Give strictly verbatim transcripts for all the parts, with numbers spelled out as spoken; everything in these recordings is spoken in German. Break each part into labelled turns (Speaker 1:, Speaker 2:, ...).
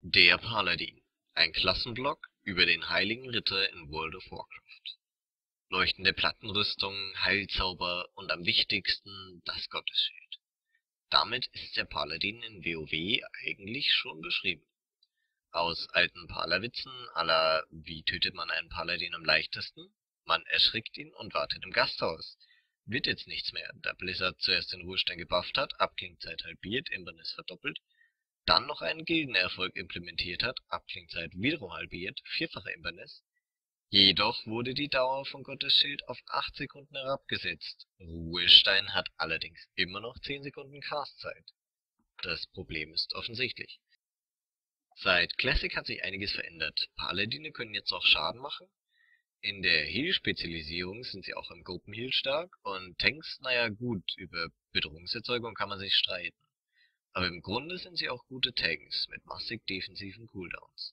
Speaker 1: Der Paladin, ein Klassenblock über den heiligen Ritter in World of Warcraft. Leuchtende Plattenrüstung, Heilzauber und am wichtigsten das Gottesschild. Damit ist der Paladin in WoW eigentlich schon beschrieben. Aus alten Palerwitzen à la wie tötet man einen Paladin am leichtesten? Man erschrickt ihn und wartet im Gasthaus. Wird jetzt nichts mehr, da Blizzard zuerst den Ruhestand gebufft hat, Abklingzeit halbiert, Imbernis verdoppelt, dann noch einen Gildenerfolg implementiert hat, Abklingzeit wiederum halbiert, vierfache Imbernis. Jedoch wurde die Dauer von Gottesschild auf acht Sekunden herabgesetzt. Ruhestein hat allerdings immer noch zehn Sekunden Castzeit. Das Problem ist offensichtlich. Seit Classic hat sich einiges verändert. Paladine können jetzt auch Schaden machen. In der Heal-Spezialisierung sind sie auch im Gruppenheal stark und Tanks, naja gut, über Bedrohungserzeugung kann man sich streiten. Aber im Grunde sind sie auch gute Tanks mit massig defensiven Cooldowns.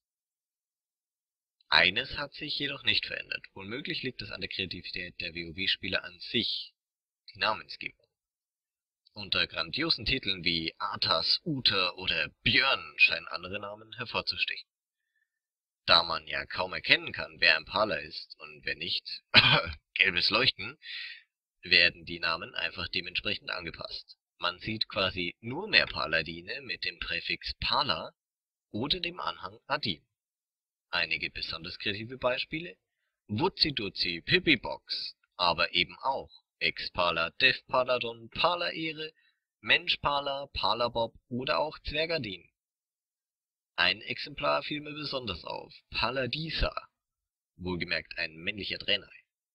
Speaker 1: Eines hat sich jedoch nicht verändert. Womöglich liegt es an der Kreativität der WoW-Spieler an sich, die Namensgebung. Unter grandiosen Titeln wie Arthas, Uther oder Björn scheinen andere Namen hervorzustechen. Da man ja kaum erkennen kann, wer ein Paler ist und wer nicht, gelbes Leuchten, werden die Namen einfach dementsprechend angepasst. Man sieht quasi nur mehr Paladine mit dem Präfix Paler oder dem Anhang Adin. Einige besonders kreative Beispiele: Wutzi-Dutzi, Pippi-Box, aber eben auch Ex-Paler, Dev-Paladon, Paler-Ehre, Mensch-Paler, Paler-Bob oder auch Zwergadin. Ein Exemplar fiel mir besonders auf, Paladisa, wohlgemerkt ein männlicher Draenei.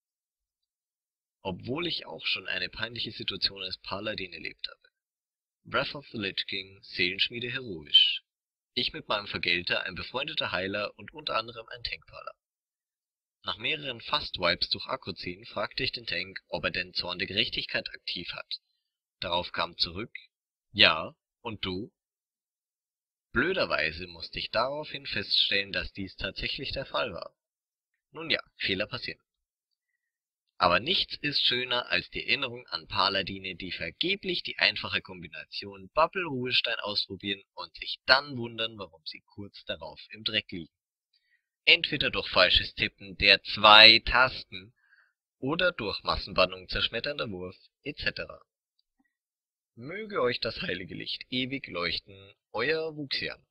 Speaker 1: Obwohl ich auch schon eine peinliche Situation als Paladin erlebt habe. Breath of the Lich King, Seelenschmiede heroisch. Ich mit meinem Vergelter, ein befreundeter Heiler und unter anderem ein Tankpaler. Nach mehreren Fast-Wipes durch Akku ziehen, fragte ich den Tank, ob er denn Zorn der Gerechtigkeit aktiv hat. Darauf kam zurück: Ja, und du? Blöderweise musste ich daraufhin feststellen, dass dies tatsächlich der Fall war. Nun ja, Fehler passieren. Aber nichts ist schöner als die Erinnerung an Paladine, die vergeblich die einfache Kombination Bubble-Ruhestein ausprobieren und sich dann wundern, warum sie kurz darauf im Dreck liegen. Entweder durch falsches Tippen der zwei Tasten oder durch Massenbannung, zerschmetternder Wurf et cetera. Möge euch das heilige Licht ewig leuchten, euer Wuxian.